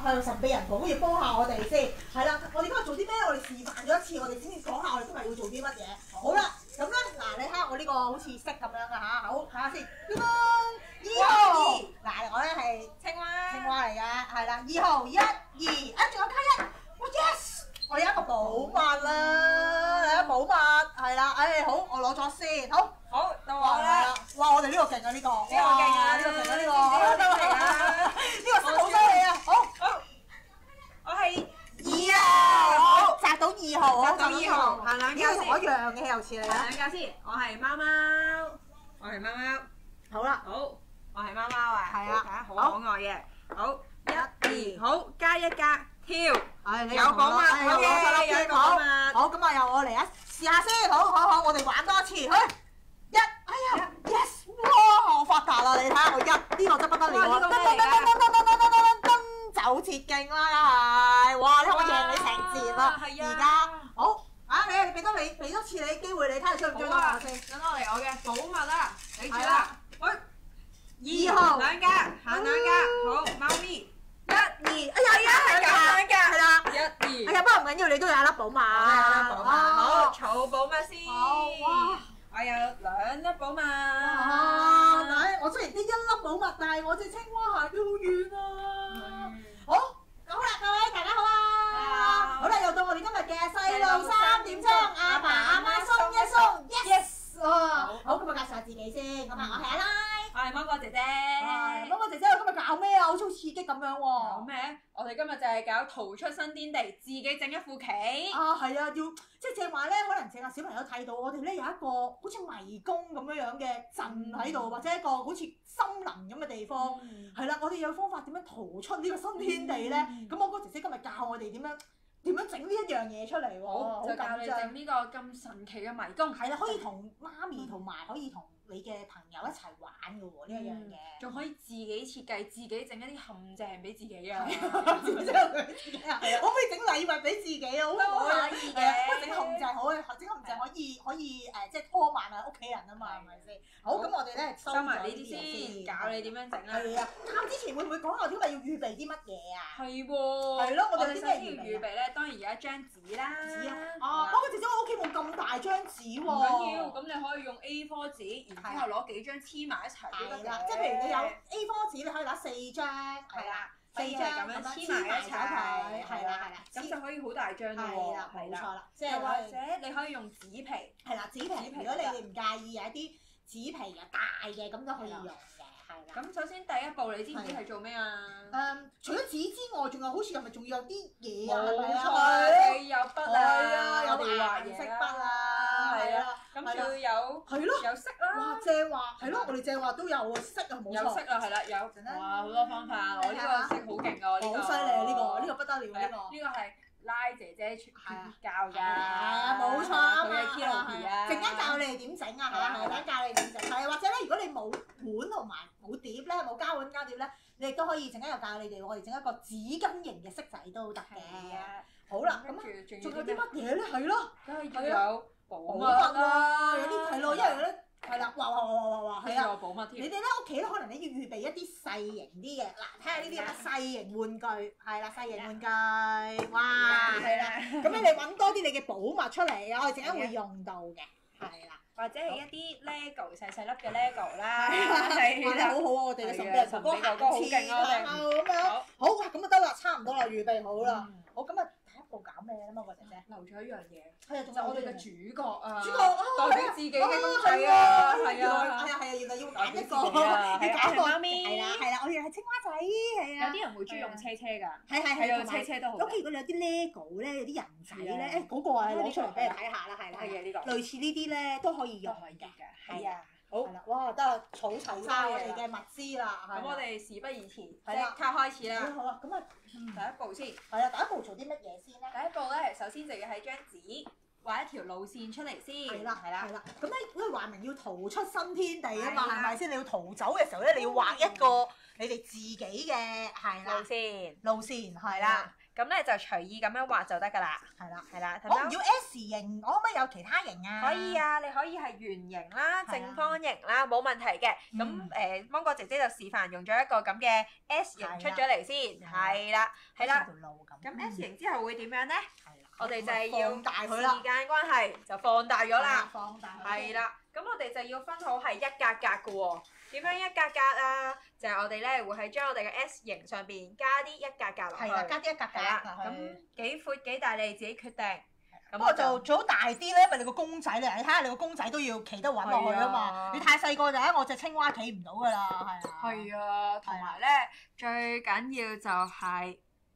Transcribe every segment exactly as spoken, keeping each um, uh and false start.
係神秘人講要幫下我哋先。係啦，我哋今日做啲咩？我哋示範咗一次，我哋先至講下我哋今日要做啲乜嘢。好啦，咁咧嗱，你睇下我呢個好似色咁樣啊嚇，好睇下先。咁樣二號，嗱我咧係青蛙， 青蛙嚟嘅，係啦，二號一二，啊仲有加一，哇 yes！ 我有一個寶物啦，有一個寶物係啦，誒好，我攞咗先，好。 好到我啦！ 哇！我哋呢個勁啊，呢個呢個勁啊呢個勁啊，呢個呢個色好犀利啊！好， 好，我係二啊，好，擲到二號， 擲到二號，行兩呢個格先， 同我一樣嘅又似你啊！ 行兩格先，我係貓貓，我係貓貓， 好啦， 好，我係貓貓啊， 係啊， 好可愛嘅，好，一二，好，加一格，跳， 唉，你有寶物嘅，有有寶物， 好，咁啊，由我嚟啊，試下先，好好好，我哋玩多一次，去。一，哎呀 ，yes， 哇！我發達啦，你睇下我一，呢個真不得了啊！噔噔噔噔噔噔噔噔噔噔，走捷徑啦，係，哇！你睇我贏你成節啦，而家好啊！你你俾多你俾多次你機會，你睇下追唔追到我先。 等我嚟我嘅寶物啦，你住啦，喂， 二號兩格，行兩格，好，貓咪，一二， 哎呀呀，係兩格，係啦， 一二， 哎呀，不過唔緊要，你都有一粒寶馬， 好，儲寶物先。 好哇！ 我有兩粒寶物。 啊！但係我雖然得一粒寶物，但係我隻青蛙行咗好遠啊！好，好啦，各位大家好啊！好啦，又到我哋今日嘅細路三點鐘，阿爸阿媽鬆一鬆 ，yes 啊！好，咁啊介紹下自己先，咁啊我係阿拉， 我係芒果姐姐。 芒果姐姐，今日搞咩啊？好似好刺激咁樣喎！ 搞咩？我哋今日就係搞逃出新天地，自己整一副棋。 啊，係啊，要即係正話咧，可能正話小朋友睇到我哋咧有一個好似迷宮咁樣樣嘅陣喺度，或者一個好似森林咁嘅地方，係啦、嗯，我哋有方法點樣逃出呢個新天地咧？咁我嗰個姐姐今日教我哋點樣點樣整呢一樣嘢出嚟喎， 好，就教你整呢個咁神奇嘅迷宮。 係啦，可以同媽咪同埋可以同你嘅朋友一齊玩嘅喎，呢一樣嘢。 仲可以自己設計，自己整一啲陷阱俾自己啊！ 自己啊！可唔可以整禮物俾自己啊？好都可以嘅。 不過整陷阱好啊，整陷阱可以可以誒，即係拖慢啊屋企人啊嘛，係咪先？好，咁我哋咧收埋呢啲先，教你點樣整啦。 係啊，教之前會唔會講下今日要預備啲乜嘢啊？ 係喎。 係咯，我哋首先要預備咧，當然有一張紙啦。 紙啊！啊，不過姐姐我屋企冇咁大張紙喎。 唔緊要，咁你可以用 A 四 紙，然之後攞幾張黐埋一齊都得嘅。 即係譬如你有 A 四 紙，你可以攞四張，係啦，四張咁樣黐埋一齊， 係啦係啦， 咁就可以好大張咯喎。 係啦，冇錯啦。即係或者你可以用紙皮， 係啦，紙皮。如果你哋唔介意有一啲紙皮又大嘅，咁都可以用嘅。 咁首先第一步你知唔知係做咩啊？ 誒，除咗紙之外，仲有好似係咪仲要有啲嘢啊？ 冇錯，你有筆啊， 有顏色筆啊，係啊， 咁仲要有係咯， 有色啦。 哇，正話係咯，我哋正話都有色啊，冇錯。 有色啊，係啦，有。哇，好多方法，我呢個色好勁啊！我呢個。 好犀利啊！呢個呢個不得了呢個。 呢個係拉姐姐教㗎。係啊，冇錯啊嘛。 佢嘅 Kilo 啊。 陣間教你哋點整啊嚇，陣間教你點整。係啊，或者咧，如果你冇碗同埋冇碟咧，冇膠碗膠碟咧，你亦都可以陣間又教你哋，我哋整一個紙巾型嘅色仔都得嘅。 係啊。 好啦，咁仲有啲乜嘢咧？係咯。 梗係要有寶物啦，有啲係咯，因為咧係啦，哇哇哇哇哇哇，係啊！ 寶物添。 你哋咧屋企咧，可能你要預備一啲細型啲嘅，嗱，睇下呢啲咁嘅細型玩具，係啦，細型玩具，哇，係啦，咁你哋揾多啲你嘅寶物出嚟啊！我哋陣間會用到嘅，係啦。 或者係一啲 LEGO 細細粒嘅 LEGO 啦， 係啦，好好啊！我哋嘅神秘人哥哥行前行後咁樣，好哇，咁就得啦，差唔多啦，預備好啦，好咁啊！第一步搞咩咧？芒果姐姐留咗一樣嘢， 係啊， 就係我哋嘅主角啊， 主角代表自己嘅公仔啊，係啊， 係啊係啊，原來要揀一個， 要揀個貓咪，係啦係啦，我哋係青蛙仔，係啊。 有啲人會中意用車車㗎， 係係係， 用車車都好。 屋企如果你有啲 LEGO 咧，有啲人仔咧，誒嗰個啊攞出嚟俾你睇下啦，係啦， 係嘅呢個。 類似呢啲咧都可以用嘅， 係啊。 好，係啦，哇，得啦，儲齊晒我哋嘅物資啦， 咁我哋事不宜遲，即係啦， 刻開始啦。 好啊，咁啊， 第一步先。 係啊，第一步做啲乜嘢先咧？ 第一步咧，首先就要喺張紙畫一條路線出嚟先。 係啦，係啦，係啦。咁咧，因為話明要逃出新天地啊嘛，係咪先？你要逃走嘅時候咧，你要畫一個你哋自己嘅係啦路線。 路線係啦。 咁咧就隨意咁樣畫就得㗎啦。 係啦， 係啦， 我唔要 S 型，我可唔可以有其他型啊？ 可以啊，你可以係圓形啦、 係啊正方形啦，冇問題嘅。咁嗯誒，芒果姐姐就示範用咗一個咁嘅 S 型出咗嚟先，係啦，係啦。 條路咁。 咁 S 型之後會點樣咧？ 係啦， 我哋就係要放大佢啦時間關係就放大咗啦。 放大佢。 係啦，咁我哋就要分好係一格格嘅喎。點樣一格格啊？就係我哋咧會係將我哋嘅 S 型上邊加啲一格格落去。 係啦，加啲一格格係啦， 落去。 咁幾闊幾大你自己決定。咁不過就最好大啲咧，因為你個公仔咧，你睇下你個公仔都要企得穩落去啊嘛。 係啊你太細個就係我隻青蛙企唔到㗎啦，係啊。 係啊，同埋咧最緊要就係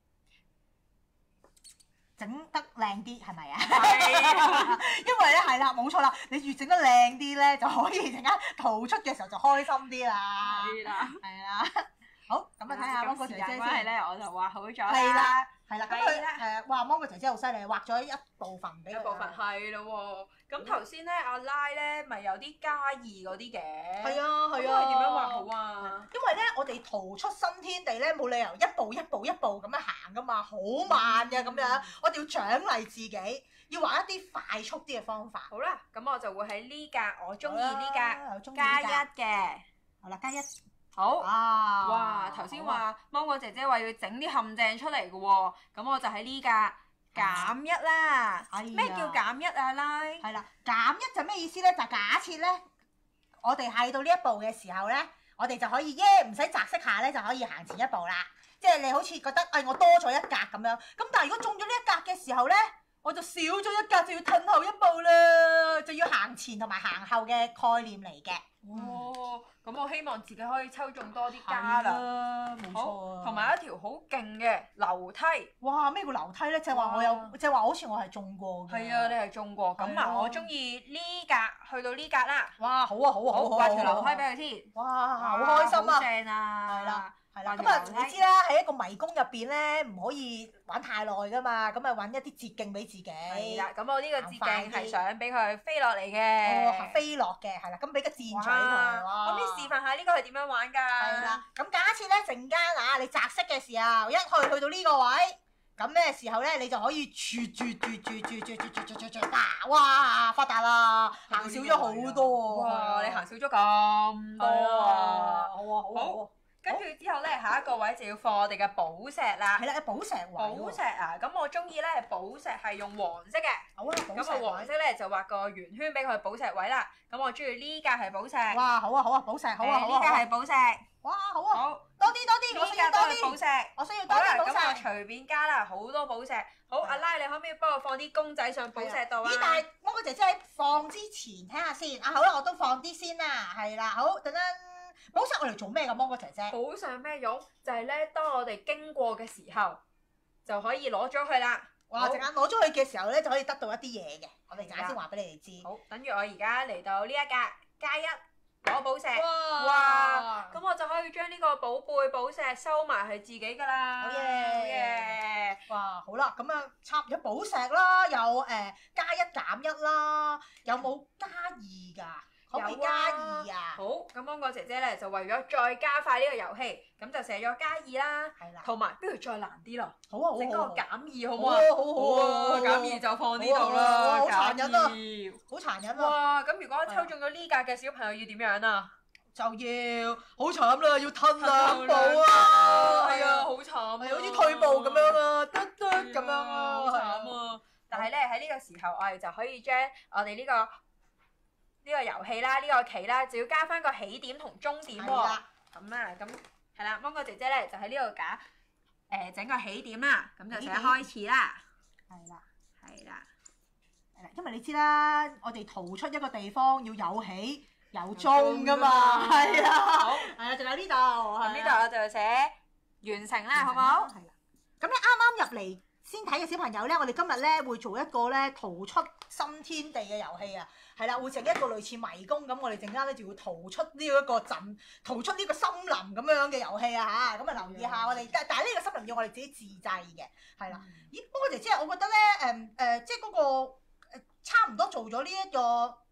整得靚啲係咪啊？ 係啊因為咧係啦，冇錯啦，你越整得靚啲咧，就可以陣間圖出嘅時候就開心啲啦。 係啦。 係啦。好，咁啊睇下芒果姐姐先。 時間關係咧，我就畫好咗係啦。 啦，係啦，咁係啦佢誒哇芒果姐姐好犀利，畫咗一部分俾佢。 一部分係咯喎，咁頭先咧阿拉咧咪有啲加二嗰啲嘅。 係啊，係啊。 咁佢點樣畫好啊？ 因為咧，我哋圖出新天地咧，冇理由一步一步一步咁樣行噶嘛，好慢嘅咁樣。我哋要獎勵自己，要畫一啲快速啲嘅方法。 好啦，咁我就會喺呢格，我中意呢格好啦我鍾意呢加格一嘅。 好啦，加一。 好。 啊！ 哇！頭先好啊話芒果姐姐話要整啲陷阱出嚟嘅喎，咁我就喺呢格減一啦。 哎呀咩叫減一啊？拉？ 係啦，減一就咩意思咧？就假設咧，我哋係到呢一步嘅時候咧，我哋就可以耶唔使擲色下咧，就可以行前一步啦。即係你好似覺得誒、哎、我多咗一格咁樣，咁但係如果中咗呢一格嘅時候咧，我就少咗一格，就要褪後一步啦，就要行前同埋行後嘅概念嚟嘅。 哦，咁我希望自己可以抽中多啲加啦。 啦，冇錯好， 啊。 同埋一條好勁嘅樓梯。 哇！咩叫樓梯咧？就係話我有哇， 就係話好似我係中過嘅。 係啊，你係中過。咁係啊啊，我中意呢格去到呢格啦。 哇！好啊，好啊， 好， 好啊， 畫條樓梯好啊俾佢先。 哇！好開心啊！ 好正啊！ 係啦。係啦， 畫條咁啊， 樓梯你知啦，喺一個迷宮入邊咧，唔可以玩太耐噶嘛，咁啊揾一啲捷徑俾自己。 係啦，咁我呢個捷徑行快啲係想俾佢飛落嚟哦， 嘅。 飛落嘅，係啦，咁俾個箭哇！ 嘴佢。哇！ 可唔可以示範下呢個係點樣玩㗎？ 係啦，咁假設咧陣間啊，你擲色嘅時候，一去去到呢個位，咁咩時候咧，你就可以住住住住住住住住住住嗱，哇！發達啦，行少咗好多喎。 哇！你行少咗咁多係啊！ 啊，好啊，好啊，好啊。 跟住之後咧，下一個位就要放我哋嘅寶石啦。 係啦，寶石位喎。 寶石啊，咁我中意咧寶石係用黃色嘅。 好啊，寶石咁啊黃位。 色咧就畫個圓圈俾佢寶石位啦。咁我中意呢格係寶石。 哇！好啊，好啊，寶石，好啊，好啊。 誒呢格係寶石。 哇！好啊。 好， 多啲多啲，我需要多呢格都係寶啲， 石。 我需要多好啦， 啲寶咁我石。 隨便加啦，好多寶石。好，阿拉，你可唔可以幫我放啲公仔上寶石度啊？ 咦？但係芒果姐姐喺放之前睇下先。啊，好啦，我都放啲先啦。係啦，好，等陣寶石我嚟做咩㗎？芒果姐姐。 寶石咩用？就係咧，當我哋經過嘅時候，就可以攞咗佢啦。 哇！ 好陣間攞咗去嘅時候咧，就可以得到一啲嘢嘅。我哋陣間先話俾你哋知。 好，等住我而家嚟到呢一格加一攞寶石。 哇！ 哇！咁我就可以將呢個寶貝寶石收埋係自己㗎啦。 好嘢好嘢！ 哇！好啦，咁啊，插咗寶石啦，有誒、呃、加一減一啦，有冇加二㗎？可唔可以加二啊？ 好，咁芒果姐姐咧就為咗再加快呢個遊戲，咁就寫咗加二啦。 係啦。 同埋不如再難啲啦， 好啊，好整個啊， 減二好唔好啊好啊？ 好啊好啊減二就放呢度好啊好啦。 啊好殘忍啊減好殘忍二！ 啊！ 哇！咁如果我抽中咗呢格嘅小朋友要點樣啊？ 就要好慘啦，要褪兩步係啊！ 係啊，好慘啊！ 係好似退步咁樣啊，嘟嘟咁樣好啊， 慘啊！但係咧喺呢個時候，我哋就可以將我哋呢個呢個遊戲啦，呢個棋啦，就要加翻個起點同終點喎。 係啦， 咁啊，咁係啦，芒果姐姐咧就喺呢度假誒整個起點啦，咁就寫起點開始啦。 係啦， 係啦， 係啦，因為你知啦，我哋逃出一個地方要有起有終噶嘛，係啊， 好， 係啊，仲有呢度， 咁呢度我就寫完成啦，好唔好？ 係啦，咁咧啱啱入嚟先睇嘅小朋友咧，我哋今日咧會做一個咧逃出新天地嘅遊戲啊，係啦，會整一個類似迷宮咁，我哋陣間咧就要逃出呢一個陣，逃出呢個森林咁樣嘅遊戲啊嚇，咁啊留意下我哋，但但係呢個森林要我哋自己自製嘅，係啦。咦，不過姐姐，我覺得咧誒誒，即係嗰個誒差唔多做咗呢一個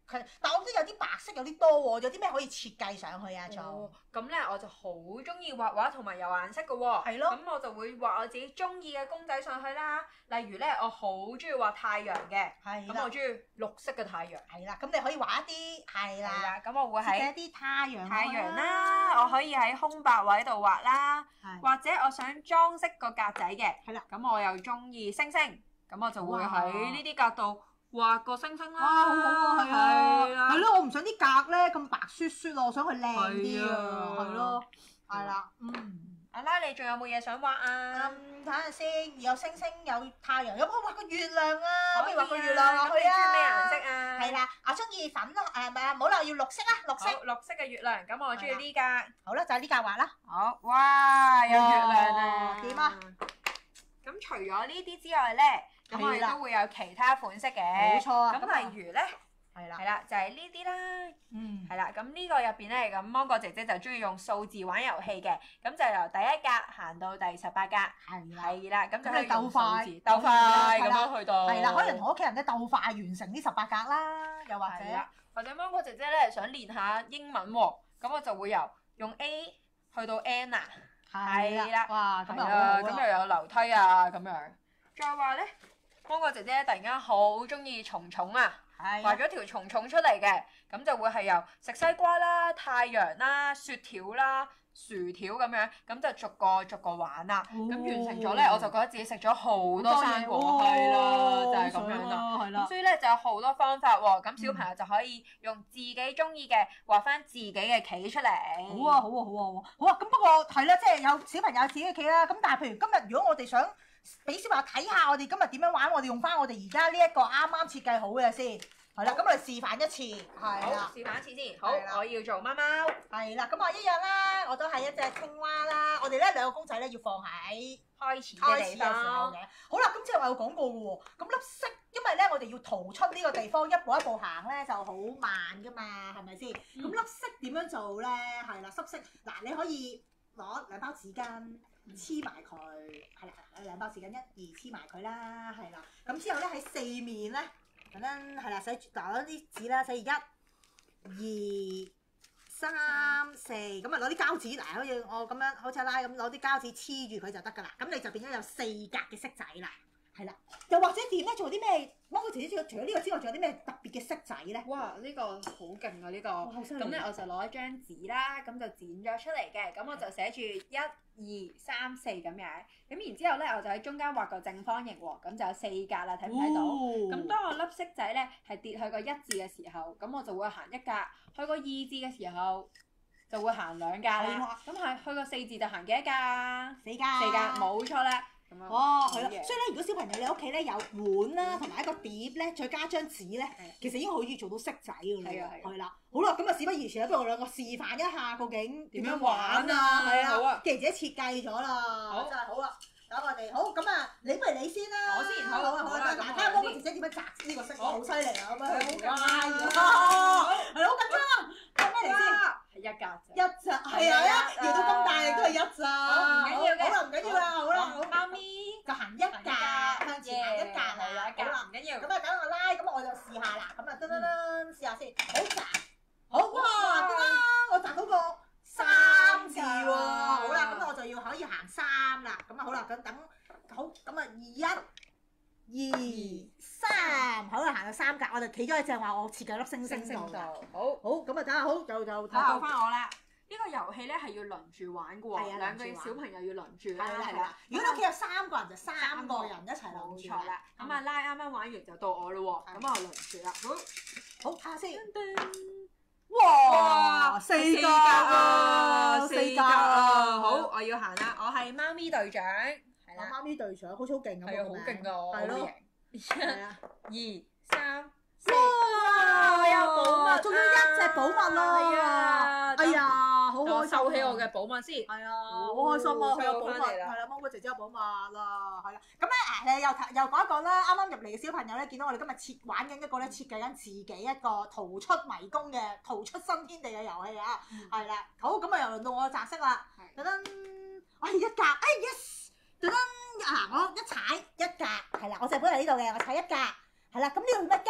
佢，但我覺得有啲白色有啲多喎，有啲咩可以設計上去啊？仲、 哦，咁咧我就好中意畫畫同埋有顏色嘅喎。 係咯。 咁我就會畫我自己中意嘅公仔上去啦。例如咧，我好中意畫太陽嘅。 係咁我中意綠色嘅太陽。 係啦，咁你可以畫一啲係啦。 係啦，咁我會設計喺一啲太陽。 太陽啦，我可以喺空白位度畫啦。或者我想裝飾個格仔嘅。 係啦。 咁我又中意星星，咁我就會喺呢啲格度畫個星星啦。 哇，好好啊，係啊， 係啦係咯，我唔想啲格咧咁白雪雪咯，我想佢靚啲啊，係咯，係啦，嗯。 阿拉，你仲有冇嘢想畫啊？ 嗯，睇下先，有星星，有太陽，有冇畫個月亮啊？可以畫個月亮落咁你去啊！ 中意咩顏色啊？ 係啦，我中意粉咯，誒唔係啊，唔好啦，要綠色啊，綠色。 好，綠色嘅月亮，咁我中意呢格。 好啦，就係呢格畫啦。 好，哇，有月亮啊！ 點啊？ 咁除咗呢啲之外咧，咁我哋都會有其他款式嘅。 冇錯啊。 咁例如咧， 係啦， 係啦，就係呢啲啦。 嗯。 係啦，咁呢個入邊咧，咁芒果姐姐就中意用數字玩遊戲嘅，咁就由第一格行到第十八格。係啦。 係啦，咁就咁你鬥快， 鬥快咁樣去到。 係啦，可能同屋企人咧鬥快完成呢十八格啦，又或者。 或者芒果姐姐咧想練下英文喎，咁我就會由用 A 去到 N 啊。係啦。 哇，咁又啊，咁又有樓梯啊，咁樣。再話咧，芒果姐姐突然間好中意蟲蟲啊，畫咗條蟲蟲出嚟嘅，咁就會係由食西瓜啦、太陽啦、雪條啦、薯條咁樣，咁就逐個逐個玩啦。咁完成咗咧，我就覺得自己食咗好多生果，係啦，就係咁樣啦。咁所以咧就有好多方法喎，咁小朋友就可以用自己中意嘅畫翻自己嘅棋出嚟。 好啊，好啊，好啊，好啊，好啊。咁不過係啦，即係有小朋友自己嘅棋啦。咁但係譬如今日如果我哋想俾小朋友睇下我哋今日點樣玩，我哋用翻我哋而家呢一個啱啱設計好嘅先，係啦，咁我哋示範一次，係啦， 示範一次先。好，我要做貓貓。 係啦，咁我一樣啦，我都係一隻青蛙啦。我哋咧兩個公仔咧要放喺開始開嘅地方。 嘅。好啦，咁之後我有講過嘅喎，咁粒色，因為咧我哋要逃出呢個地方，一步一步行咧就好慢噶嘛，係咪先？咁粒色點樣做咧？係啦，濕色嗱，你可以攞兩包紙巾。黐埋佢，係啦，兩包紙巾一二黐埋佢啦，係啦。咁之後咧喺四面咧，咁樣係啦，寫住攞啲紙啦，寫一、二、三、四，咁啊攞啲膠紙，嗱，好似我咁樣，好似拉咁攞啲膠紙黐住佢就得㗎啦。咁你就變咗有四格嘅色仔啦，係啦。又或者點咧？仲有啲咩？芒果姐姐除咗呢個之外，仲有啲咩特別嘅色仔咧？ 哇！呢個好勁啊！呢個咁咧，我就攞一張紙啦，咁就剪咗出嚟嘅，咁我就寫住一、二、三、四咁樣，咁然之後咧，我就喺中間畫個正方形喎，咁就有四格啦，睇唔睇到？咁當我粒色仔咧係跌去個一字嘅時候，咁我就會行一格；去個二字嘅時候就會行兩格啦。咁係去個四字就行幾多格啊？ 四格。 四格，冇錯啦。 哦，係啦，所以咧，如果小朋友你屋企咧有碗啦，同埋一個碟咧，再加張紙咧，其實已經可以做到色仔㗎啦。係啊，係啦。好啦，咁啊事不宜遲啦，不如我兩個示範一下究竟點樣玩啊？係啊，好啊，既然自己設計咗啦，好真係好啊。等我哋好咁啊，你不如你先啦。 我先，好啊，好啊，嗱，睇下芒果姐姐點樣擲呢個色，好犀利啊！咁樣好緊張，係好緊張啊！係咩嚟先？ 係一格啫。 一咋？係啊，搖到咁大力都係一咋。 唔緊要嘅。 好啦，唔緊要啦，好啦，好。 貓咪就行一格，向前行一格啦， 好啦， 唔緊要。咁啊，等我拉，咁我就試下啦。咁啊，噔噔噔，試下先。好擲，好哇，得啦，我擲到個三字喎。好啦，咁我就要可以行三啦。咁啊，好啦，咁等，好，咁啊，一、二、三，好啦，行到三格，我就企咗喺正話我設計粒星星度。好，好，咁啊，等下好，就就睇下。 到翻我啦。呢個遊戲咧係要輪住玩嘅喎，兩個小朋友要輪住啦，係啦。 如果你屋企有三個人就三個人一齊輪住。 冇錯啦。咁啊拉啱啱玩完就到我咯喎，咁我輪住啦。 好，好睇下先。 哇！ 四格啊！ 四格啊！好，我要行啦。我係貓咪隊長，係啦。 貓咪隊長好似好勁咁。 係啊，好勁㗎我。 係咯。 一、二、三。 哇！有寶物，終於一隻寶物啦！ 係啊！ 哎呀，好開心！ 收起我嘅寶物先。 係啊，好開心啊！佢有寶物，係啦，芒果姐姐有寶物啦，係啦。咁咧誒，你又又講一講啦。啱啱入嚟嘅小朋友咧，見到我哋今日設玩緊一個咧，設計緊自己一個逃出迷宮嘅逃出新天地嘅遊戲啊！係啦，好，咁啊又輪到我擲色啦。噔噔，哎一格，哎 yes！噔噔，啊我一踩一格，係啦，我隻本喺呢度嘅，我踩一格。係啦，咁呢度咩加一喎？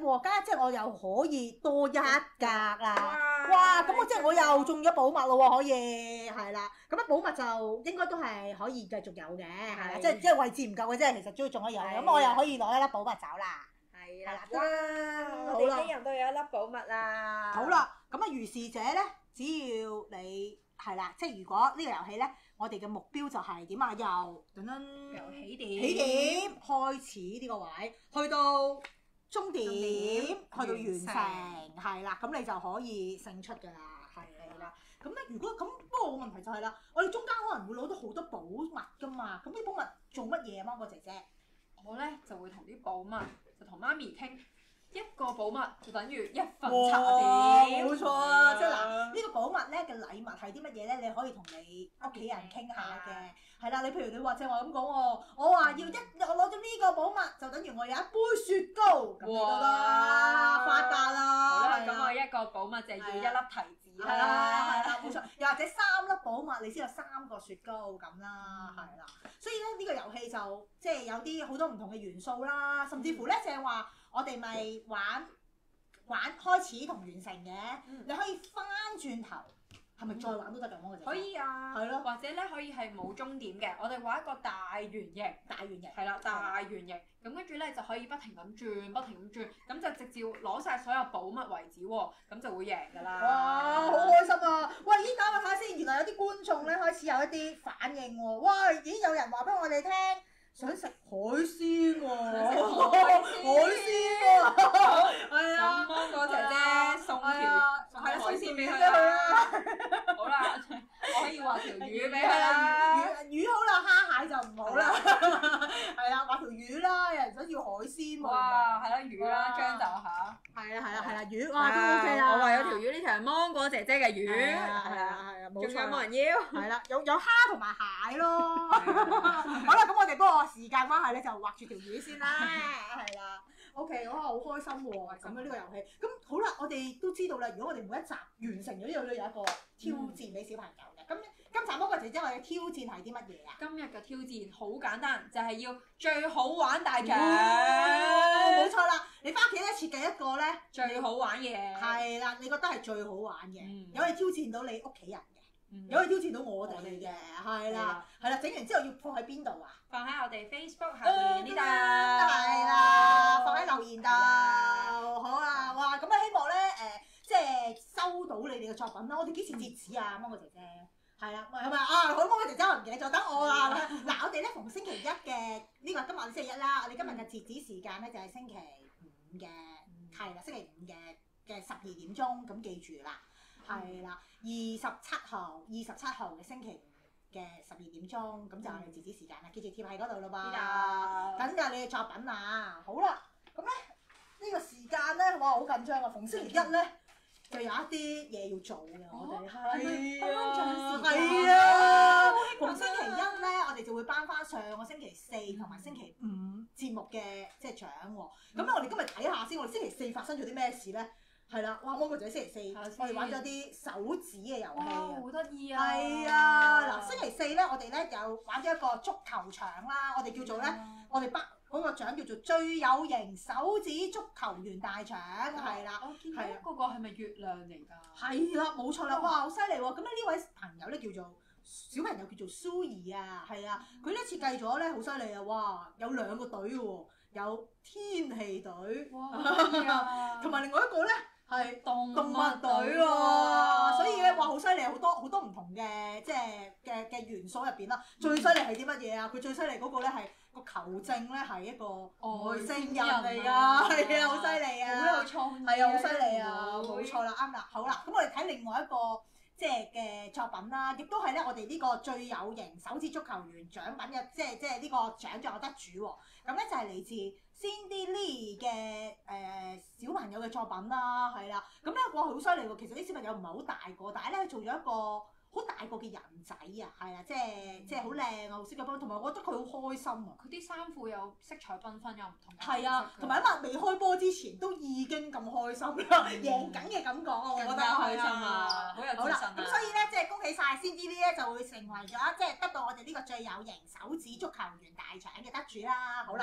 喎，家即係我又可以多一格啦。哇！咁我即係我又中咗寶物咯喎，可以係啦。咁啊寶物就應該都係可以繼續有嘅，係啦，即係即係位置唔夠嘅啫，其實都仲可以有。咁我又可以攞一粒寶物走啦。 係啦，哇！我哋啲人都有一粒寶物啦。 好啦，咁啊如是者咧，只要你係啦，即係如果呢個遊戲咧，我哋嘅目標就係點啊？由等等由起點起點開始呢個位，去到終點，去到完成，係啦，咁你就可以勝出㗎啦，係啦。咁咧，如果咁，不過個問題就係啦，我哋中間可能會攞到好多寶物㗎嘛，咁啲寶物做乜嘢啊？芒果姐姐， 我咧就會同啲寶物就同媽咪傾。一個寶物就等於一份茶點， 冇錯啊！即係嗱，呢個寶物咧嘅禮物係啲乜嘢咧？你可以同你屋企人傾下嘅，係啦。你譬如你話正話咁講喎，我話要一，我攞咗呢個寶物就等於我有一杯雪糕，咁就得啦，發達啦！ 好啦，咁我一個寶物就要一粒提子啦， 係啦，係啦，冇錯。又或者三粒寶物，你先有三個雪糕咁啦，係啦。所以咧，呢個遊戲就即係有啲好多唔同嘅元素啦，甚至乎咧，就係話。我哋咪玩玩開始同完成嘅，嗯、你可以翻轉頭，係咪再玩都得㗎？我哋可以啊， 係咯， 或者咧可以係冇終點嘅，我哋玩一個大圓形， 大圓形， 係啦，大圓形，咁跟住咧就可以不停咁轉，不停咁轉，咁就直接攞晒所有寶物為止喎，咁就會贏㗎啦！ 哇，好開心啊！喂，咦，等我睇下先，原來有啲觀眾咧開始有一啲反應喎，哇！咦，有人話俾我哋聽。想食海鮮喎，海鮮喎，係啊！ 咁芒果姐姐送條送海鮮俾佢啦，好啦，我可以畫條魚俾佢啦。 魚魚好啦，蝦蟹就唔好啦。係啦，畫條魚啦，有人想要海鮮喎。 哇，係啦，魚啦，將就下。 係啊係啊係啦，魚哇都 OK 啦。 我話有條魚，呢條係芒果姐姐嘅魚。 係啊係啊係啊，冇錯。 仲有冇人要？ 係啦，有有蝦同埋蟹咯。好啦，咁我哋嗰個時間關係咧，就畫住條魚先啦。係啦。O.K. 哇，好開心喎！咁樣呢個遊戲，咁好啦，我哋都知道啦。如果我哋每一集完成咗呢度咧，有一個挑戰俾小朋友嘅。咁今集芒果姐姐我哋嘅挑戰係啲乜嘢啊？ 今日嘅挑戰好簡單，就係要最好玩大獎。 冇錯啦！你翻屋企咧設計一個咧最好玩嘅嘢。 係啦，你覺得係最好玩嘅，有可以挑戰到你屋企人嘅，有可以挑戰到我哋嘅，係啦，係啦，整完之後要放喺邊度啊？ 放喺我哋 Facebook 下邊呢度。 係啦，放喺留言度。好啊，哇！咁啊，希望咧誒，即係收到你哋嘅作品啦。我哋幾時截止啊，芒果姐姐？係啦，係咪啊？好，芒果姐姐我唔記得咗，等我啦。嗱，我哋咧逢星期一嘅呢個今日星期一啦，我哋今日嘅截止時間咧就係星期五嘅，係啦，星期五嘅嘅十二點鐘，咁記住啦。係啦，二十七號，二十七號嘅星期五嘅十二點鐘，咁就係我哋截止時間啦。記住貼喺嗰度咯噃。等緊你嘅作品啊！好啦，咁咧呢個時間咧，哇好緊張啊！逢星期一咧就有一啲嘢要做嘅，我哋係啊，係啊，逢星期一咧，我哋就會頒翻上個星期四同埋星期五節目嘅即係獎喎。咁咧，我哋今日睇下先，我哋星期四發生咗啲咩事咧？係啦，哇！芒果姐姐星期四，我哋玩咗啲手指嘅遊戲啊， 好得意啊！ 係啊，嗱，星期四咧，我哋咧有玩咗一個足球場啦，我哋叫做咧，我哋頒嗰個獎叫做最有型手指足球員大獎，係啦， 我見到嗰個係咪月亮嚟㗎？ 係啦，冇錯啦，哇，好犀利喎！咁咧呢位朋友咧叫做小朋友叫做蘇兒啊，係啊，佢咧設計咗咧好犀利啊，哇，有兩個隊喎，有天氣隊， 哇， 同埋另外一個咧。係動動物隊喎，所以咧哇好犀利，好多好多唔同嘅即係嘅嘅元素入邊啦。最犀利係啲乜嘢啊？佢最犀利嗰個咧係個球證咧係一個外星人嚟㗎，係啊，好犀利啊！ 好有創意， 係啊，好犀利啊！冇錯啦，啱啦，好啦，咁我哋睇另外一個即係嘅作品啦，亦都係咧我哋呢個最有型手指足球員獎品嘅，即係即係呢個獎狀嘅得主喎。咁咧就係嚟自 Cindy Lee 嘅誒、呃、小朋友嘅作品啦，係啦。咁咧哇好犀利喎！其實啲小朋友唔係好大個，但係咧佢做咗一個好大個嘅人仔啊，係啊，即係即係好靚啊，好識嘅波，同埋我覺得佢好開心啊。 佢啲衫褲有色彩繽紛，有唔同嘅。 係啊，同埋因為未開波之前都已經咁開心啦，贏緊嘅感覺啊，我覺得更加開心啊，好有自信啊。 好啦，咁所以咧，即係恭喜晒 Cindy Lee 咧，就會成為咗即係得到我哋呢個最有型手指足球員大獎嘅得主啦。好啦。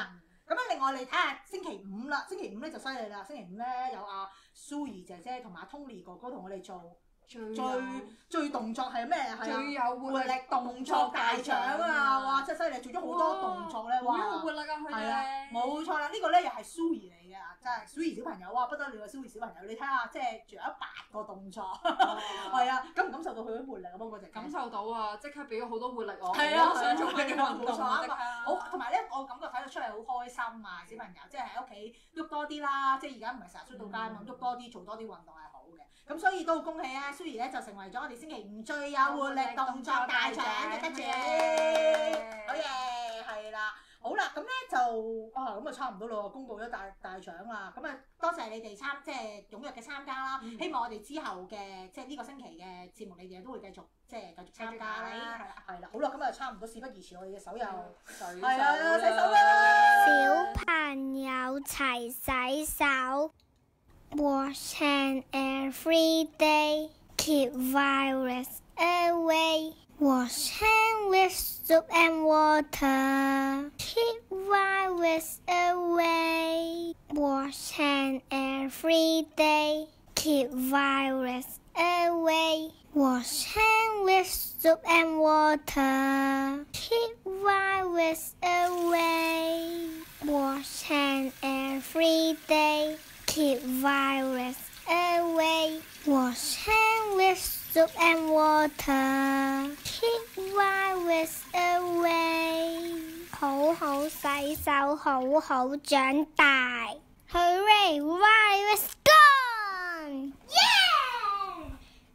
咁樣另外你睇下星期五啦，星期五咧就犀利啦，星期五咧有阿蘇怡姐姐同埋 Tony 哥哥同我哋做。最最動作係咩？係啊！ 最有活力動作大獎啊！哇，真係犀利，做咗好多動作咧！哇， 好活力啊！佢哋冇錯啦，呢個咧又係蘇兒嚟嘅，真係蘇兒小朋友哇，不得了啊！蘇兒小朋友，你睇下，即係仲有一百個動作，係啊，感唔感受到佢啲活力啊？嗰隻感受到啊！即刻俾咗好多活力我， 係啊， 想做乜嘅運動啊！ 好，同埋咧，我感覺睇到出嚟好開心啊！小朋友即係喺屋企喐多啲啦，即係而家唔係成日出到街嘛，喐多啲，做多啲運動係好嘅。咁所以都恭喜啊！蘇兒咧就成為咗我哋星期五最有活力動作大獎嘅得主，好嘢，係啦，好啦，咁咧就啊咁啊差唔多咯，公佈咗大大獎啦，咁啊多謝你哋參即係踴躍嘅參加啦，希望我哋之後嘅即係呢個星期嘅節目，你哋都會繼續即係繼續參加啦，係啦，好啦，咁啊差唔多，事不宜遲，我哋嘅手又係啊，洗手啦， 小朋友齊洗手。Wash hand every day, keep virus away. Wash hand with soap and water, keep virus away. Wash hand every day, keep virus away. Wash hand with soap and water, keep virus away. Wash hand every day. Keep virus away. Wash hand with soap and water. Keep virus away. 好好洗手，好好長大。Hooray! Virus gone! Yeah!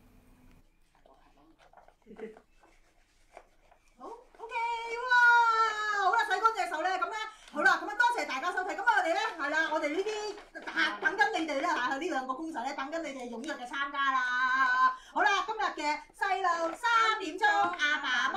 好 ，OK， 哇！好啦，洗乾淨手咧，咁咧，好啦，咁啊多謝大家收睇，咁我哋咧係啦，我哋呢啲。等緊你哋咧嚇，呢兩個公仔咧等緊你哋踴躍嘅參加啦！好啦，今日嘅細路三點鐘，阿爸阿媽